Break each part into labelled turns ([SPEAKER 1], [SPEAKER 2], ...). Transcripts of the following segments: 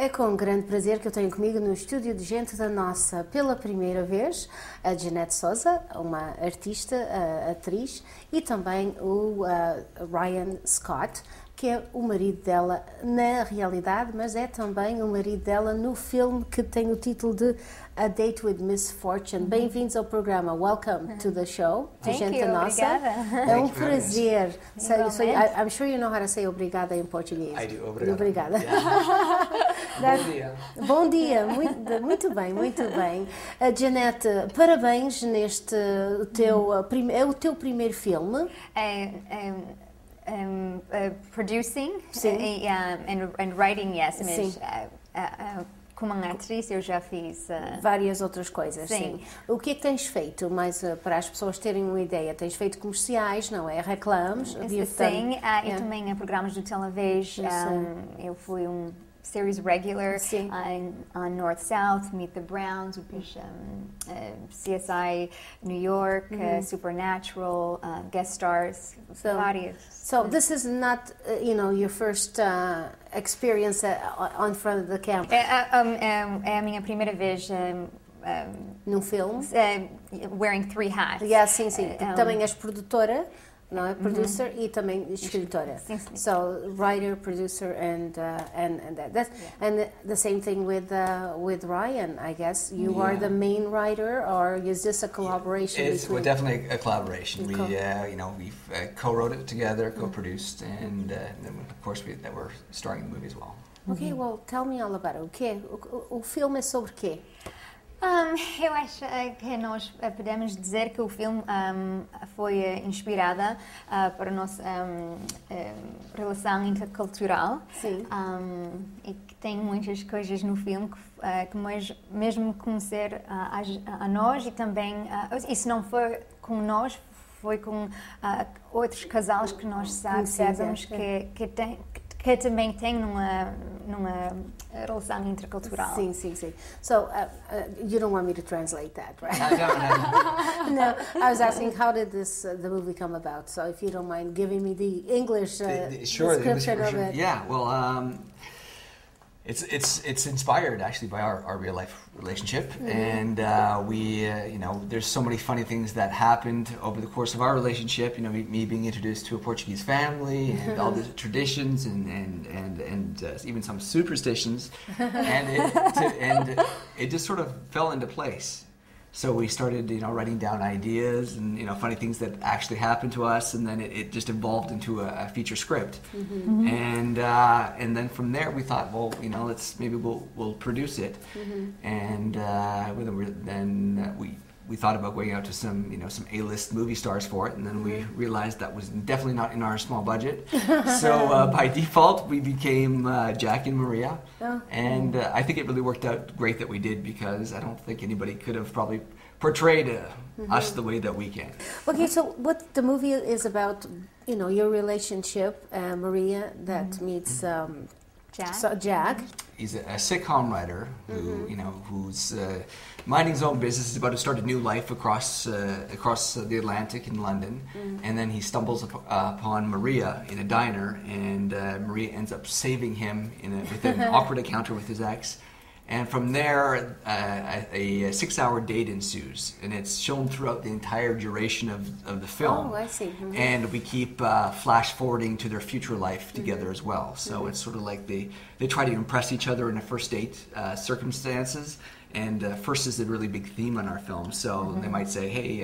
[SPEAKER 1] É com grande prazer que eu tenho comigo no estúdio de Gente da Nossa, pela primeira vez, a Jeanette Souza, uma artista, atriz, e também o Ryan Scott, que é o marido dela na realidade, mas é também o marido dela no filme que tem o título de A Date with Miss Fortune. Bem-vindos ao programa. Welcome to the show, de Gente da Nossa.
[SPEAKER 2] Obrigada.
[SPEAKER 1] É um prazer. I'm sure you know how to say obrigada em português.
[SPEAKER 2] I do. Obrigado.
[SPEAKER 1] Obrigada.
[SPEAKER 2] Yeah. Bom dia.
[SPEAKER 1] Bom dia, muito bem, muito bem. Jeanette, parabéns neste é o teu primeiro filme.
[SPEAKER 3] Producing and writing, yes, mas como atriz eu já fiz
[SPEAKER 1] várias outras coisas, sim. O que é que tens feito? Mais para as pessoas terem uma ideia, tens feito comerciais, não é? Reclames?
[SPEAKER 3] Sim, e também programas de televisão. Eu fui series regular on North South, Meet the Browns, CSI New York, Supernatural, guest stars, várias.
[SPEAKER 1] So this is not, your first experience on front of the camera.
[SPEAKER 3] É a minha primeira vez
[SPEAKER 1] num filme.
[SPEAKER 3] Wearing three hats.
[SPEAKER 1] Yeah, sim. Também és produtora. Não é? Producer e também escritora.
[SPEAKER 3] Sim.
[SPEAKER 1] So writer, producer, and the same thing with Ryan. I guess you are the main writer, or is this a collaboration?
[SPEAKER 2] We're definitely a collaboration. We've co-wrote it together, co-produced, and then of course we're starring the movie as well.
[SPEAKER 1] Okay, well, tell me all about it. O filme é sobre quê?
[SPEAKER 3] Eu acho que nós podemos dizer que o filme foi inspirada para a nossa relação intercultural.
[SPEAKER 1] Sim.
[SPEAKER 3] E que tem muitas coisas no filme que mesmo conhecer a nós e também, e se não for com nós, foi com outros casais que nós sabemos que também tem numa relação intercultural.
[SPEAKER 1] Sim. So, you don't want me to translate that, right?
[SPEAKER 2] No.
[SPEAKER 1] No, I was asking how did the movie come about? So if you don't mind giving me the English description of it.
[SPEAKER 2] Yeah, well, it's inspired actually by our real life relationship, and there's so many funny things that happened over the course of our relationship. Me being introduced to a Portuguese family and all the traditions and even some superstitions, and it just sort of fell into place. So we started, writing down ideas and, funny things that actually happened to us, and then it just evolved into a feature script. And then from there we thought, well, we'll produce it. And then we thought about going out to some A-list movie stars for it, and then we realized that was definitely not in our small budget. So by default, we became Jack and Maria, and I think it really worked out great that we did, because I don't think anybody could have probably portrayed us the way that we can.
[SPEAKER 1] Okay, so what the movie is about, your relationship, Maria, that meets Jack.
[SPEAKER 2] He's a sitcom writer who, who's minding his own business. He's about to start a new life across the Atlantic in London, and then he stumbles upon Maria in a diner, and Maria ends up saving him with an awkward encounter with his ex. And from there, a 6-hour date ensues, and it's shown throughout the entire duration of the film.
[SPEAKER 1] Oh, I see.
[SPEAKER 2] And we keep flash forwarding to their future life together as well. So it's sort of like they try to impress each other in a first date circumstances. And first is a really big theme on our film. So they might say, hey,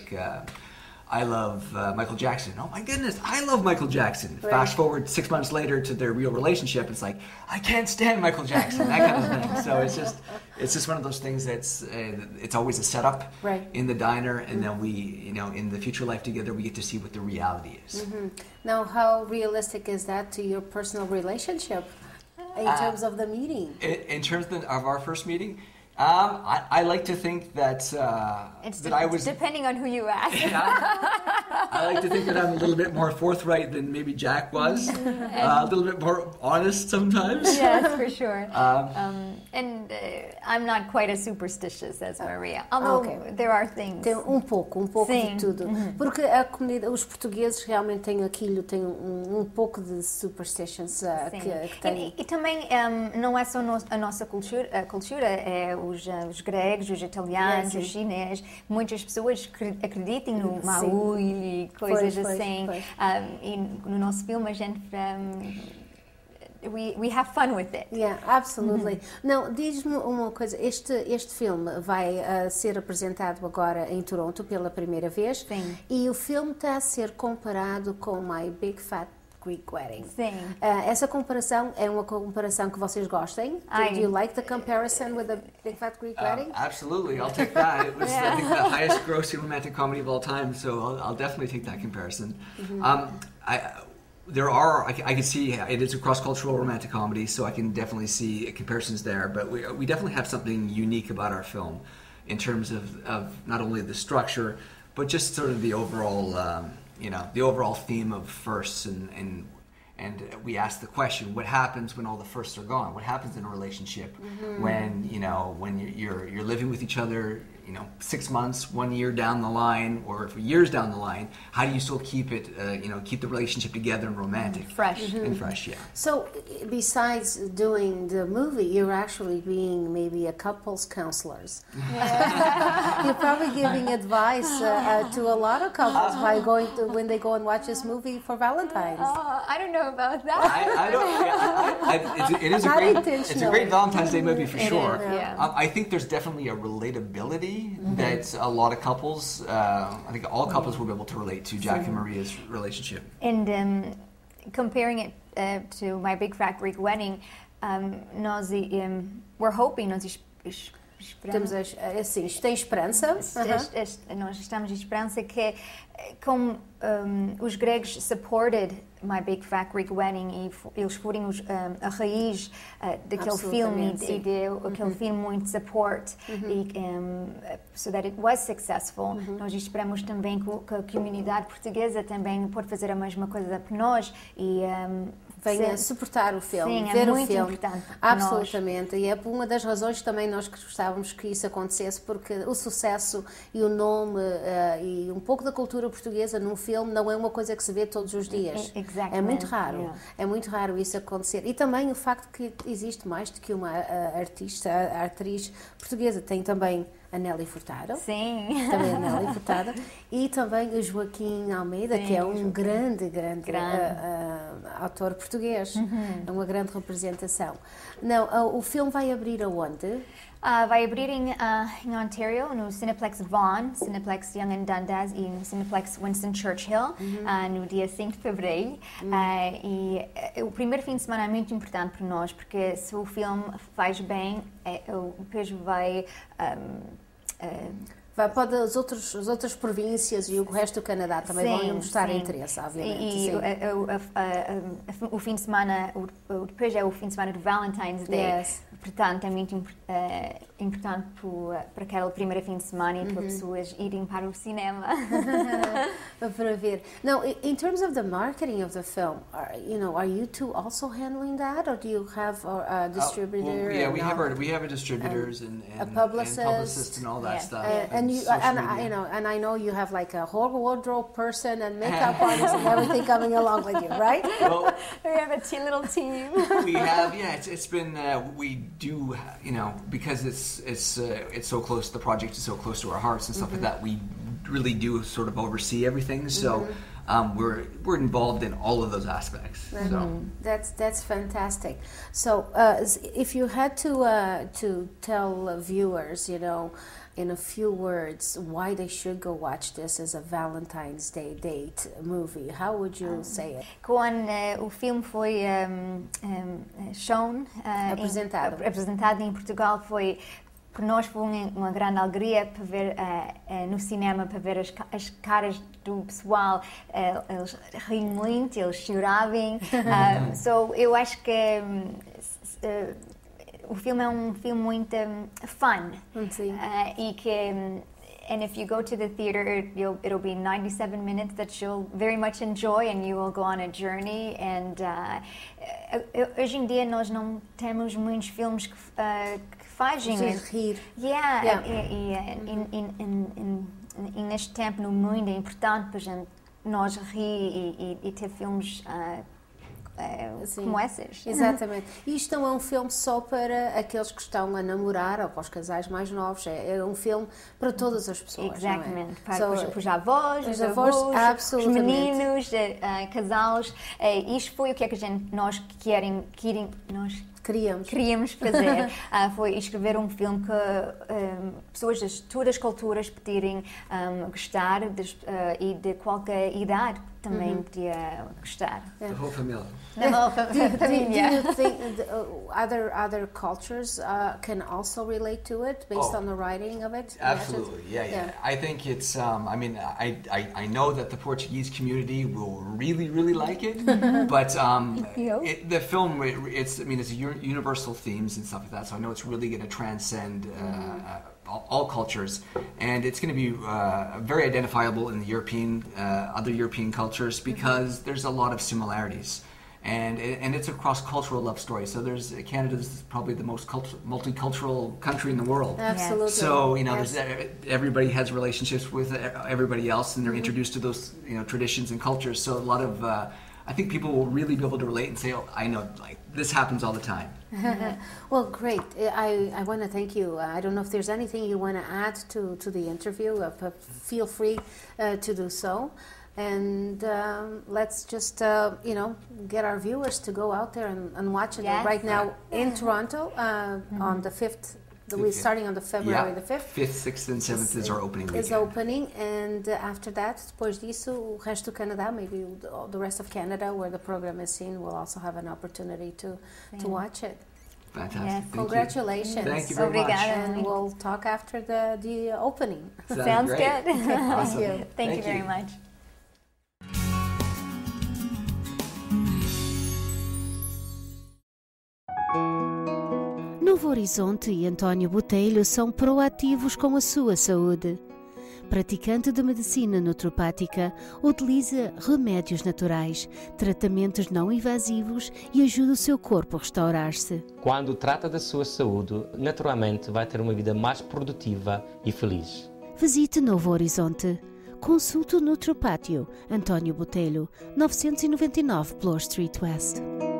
[SPEAKER 2] I love Michael Jackson. Oh my goodness, I love Michael Jackson. Right. Fast forward 6 months later to their real relationship, it's like, I can't stand Michael Jackson, that kind of thing. So it's just one of those things that's, it's always a setup in the diner, and then we, in the future life together, we get to see what the reality is.
[SPEAKER 1] Now, how realistic is that to your personal relationship in terms of the meeting?
[SPEAKER 2] In terms of our first meeting, I like to think that I was.
[SPEAKER 3] Depending on who you ask.
[SPEAKER 2] I like to think that I'm a little bit more forthright than maybe Jack was. A little bit more honest sometimes.
[SPEAKER 3] Yes, for sure. And I'm not quite as superstitious as Maria. Although there are things.
[SPEAKER 1] Tem pouco de tudo. Porque a comunidade, os portugueses realmente têm aquilo, têm pouco de superstitions que têm.
[SPEAKER 3] E também não é só a nossa cultura, é os gregos, os italianos, os chineses. Muitas pessoas acreditam no Maui e coisas assim. E no nosso filme a gente we have fun with it.
[SPEAKER 1] Yeah, absolutely. Não, diz-me uma coisa, este filme vai ser apresentado agora em Toronto pela primeira vez.
[SPEAKER 3] Sim.
[SPEAKER 1] E o filme está a ser comparado com My Big Fat Greek Wedding.
[SPEAKER 3] Sim.
[SPEAKER 1] Essa comparação é uma comparação que vocês gostem? Do you like the comparison with the Big Fat Greek Wedding?
[SPEAKER 2] Absolutely, I'll take that. It was I think the highest grossing romantic comedy of all time, so I'll definitely take that comparison. I can see it is a cross-cultural romantic comedy, so I can definitely see comparisons there. But we definitely have something unique about our film in terms of not only the structure, but just sort of the overall, the overall theme of firsts and we ask the question: what happens when all the firsts are gone? What happens in a relationship when you're living with each other? 6 months, 1 year down the line, or years down the line, how do you still keep it, keep the relationship together and romantic?
[SPEAKER 3] Fresh.
[SPEAKER 2] And fresh, yeah.
[SPEAKER 1] So, besides doing the movie, you're actually being maybe a couples counselors. You're probably giving advice to a lot of couples by when they go and watch this movie for Valentine's.
[SPEAKER 3] I don't know about that.
[SPEAKER 2] It's a great Valentine's Day movie for sure.
[SPEAKER 3] Is, yeah.
[SPEAKER 2] I think there's definitely a relatability that a lot of couples, I think all couples will be able to relate to Jack and Maria's relationship.
[SPEAKER 3] And comparing it to My Big Fat Greek Wedding, we're hoping,
[SPEAKER 1] Temos assim, tem esperança.
[SPEAKER 3] Nós estamos de esperança que como os gregos supported My Big Fat Greek Wedding e eles foram a raiz daquele filme e deu aquele filme muito support e so that it was successful. Nós esperamos também que a comunidade portuguesa também pode fazer a mesma coisa por nós e
[SPEAKER 1] venha suportar o filme,
[SPEAKER 3] sim,
[SPEAKER 1] ver
[SPEAKER 3] é
[SPEAKER 1] o
[SPEAKER 3] muito
[SPEAKER 1] filme.
[SPEAKER 3] Importante
[SPEAKER 1] absolutamente. E é uma das razões também nós gostávamos que isso acontecesse, porque o sucesso e o nome e um pouco da cultura portuguesa num filme não é uma coisa que se vê todos os dias. É muito raro.
[SPEAKER 3] Yeah.
[SPEAKER 1] É muito raro isso acontecer. E também o facto que existe mais do que uma artista, a atriz portuguesa. Tem também a Nelly Furtado.
[SPEAKER 3] Sim.
[SPEAKER 1] Também a Nelly Furtado. E também o Joaquim Almeida, sim, que é um grande autor português. É uma grande representação. Não, o filme vai abrir aonde?
[SPEAKER 3] Vai abrir em Ontario, no Cineplex Vaughan, Cineplex Yonge and Dundas e no Cineplex Winston Churchill, no dia 5 de fevereiro. E o primeiro fim de semana é muito importante para nós, porque se o filme faz bem, depois vai
[SPEAKER 1] para as outras províncias e o resto do Canadá também vão mostrar interesse, obviamente.
[SPEAKER 3] E o fim de semana, depois é o fim de semana do Valentine's Day.
[SPEAKER 1] Yes.
[SPEAKER 3] Portanto, é muito importante para aquele primeiro fim de semana e para pessoas irem para o cinema.
[SPEAKER 1] Para ver. Now, in terms of the marketing of the film, are you two also handling that, or do you have a distributor?
[SPEAKER 2] We have a distributors and
[SPEAKER 1] a publicist
[SPEAKER 2] and all that stuff.
[SPEAKER 1] And I know you have like a whole wardrobe person and makeup artist and everything coming along with you, right?
[SPEAKER 2] Well,
[SPEAKER 3] we have a little team.
[SPEAKER 2] We have, it's been we do, because it's so close, the project is so close to our hearts and stuff like that, we really do sort of oversee everything, so we're involved in all of those aspects. So.
[SPEAKER 1] That's fantastic. So if you had to tell viewers, in a few words, why they should go watch this as a Valentine's Day date movie, how would you say it?
[SPEAKER 3] Quando o filme foi apresentado em Portugal, para nós foi uma grande alegria para ver no cinema, para ver as caras do pessoal, eles riam muito, eles choravam. So eu acho que o filme é um filme muito fun.
[SPEAKER 1] Sim.
[SPEAKER 3] E que and if you go to the theater, it'll be 97 minutes that you'll very much enjoy, and you will go on a journey. And hoje em dia nós não temos muitos filmes que fazem
[SPEAKER 1] rir.
[SPEAKER 3] Yeah. E neste tempo no mundo é importante para gente nós rir e ter filmes como esses.
[SPEAKER 1] Exatamente. E isto não é um filme só para aqueles que estão a namorar ou para os casais mais novos, é um filme para todas as pessoas.
[SPEAKER 3] Exatamente.
[SPEAKER 1] Não é?
[SPEAKER 3] Para os avós, os
[SPEAKER 1] absolutamente.
[SPEAKER 3] os meninos, casais. Isto foi o que é que nós queríamos fazer. Foi escrever um filme que pessoas de todas as culturas poderem gostar e de qualquer idade também podia gostar.
[SPEAKER 2] The whole family.
[SPEAKER 3] The whole family.
[SPEAKER 1] Do you think other cultures can also relate to it based on the writing of it?
[SPEAKER 2] Absolutely, yeah. I think it's. I mean, I know that the Portuguese community will really like it, but the film it's a universal themes and stuff like that. So I know it's really going to transcend all cultures, and it's going to be very identifiable in the other European cultures because there's a lot of similarities. And it's a cross-cultural love story. So Canada's probably the most multicultural country in the world.
[SPEAKER 1] Absolutely.
[SPEAKER 2] So everybody has relationships with everybody else, and they're introduced to those traditions and cultures. So a lot of I think people will really be able to relate and say, "Oh, I know, like this happens all the time."
[SPEAKER 1] Well, great. I want to thank you. I don't know if there's anything you want to add to the interview. Feel free to do so. And let's just, get our viewers to go out there and watch it right now in Toronto on the 5th. We're starting on February the 5th.
[SPEAKER 2] 5th, 6th and 7th is our opening weekend.
[SPEAKER 1] Is opening, and after that, depois disso, o resto do Canadá, maybe the rest of Canada where the program is seen, will also have an opportunity to watch it.
[SPEAKER 2] Fantastic.
[SPEAKER 3] Yes.
[SPEAKER 1] Congratulations.
[SPEAKER 2] Thank you very much.
[SPEAKER 1] And we'll talk after the opening.
[SPEAKER 3] Sounds
[SPEAKER 2] great.
[SPEAKER 3] good.
[SPEAKER 2] Awesome.
[SPEAKER 3] Thank you very much.
[SPEAKER 4] Novo Horizonte e António Botelho são proativos com a sua saúde. Praticante de medicina naturopática, utiliza remédios naturais, tratamentos não invasivos e ajuda o seu corpo a restaurar-se.
[SPEAKER 5] Quando trata da sua saúde, naturalmente vai ter uma vida mais produtiva e feliz.
[SPEAKER 4] Visite Novo Horizonte. Consulte o Naturopátio António Botelho, 999 Bloor Street West.